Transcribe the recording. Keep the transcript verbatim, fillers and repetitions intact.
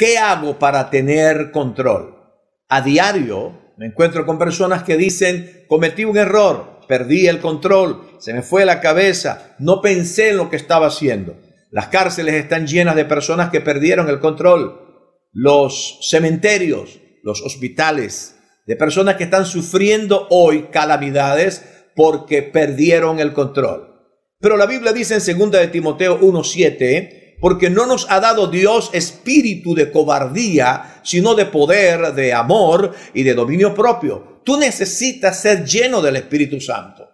¿Qué hago para tener control? A diario me encuentro con personas que dicen, cometí un error, perdí el control, se me fue la cabeza, no pensé en lo que estaba haciendo. Las cárceles están llenas de personas que perdieron el control. Los cementerios, los hospitales, de personas que están sufriendo hoy calamidades porque perdieron el control. Pero la Biblia dice en segunda de Timoteo uno siete, porque no nos ha dado Dios espíritu de cobardía, sino de poder, de amor y de dominio propio. Tú necesitas ser lleno del Espíritu Santo.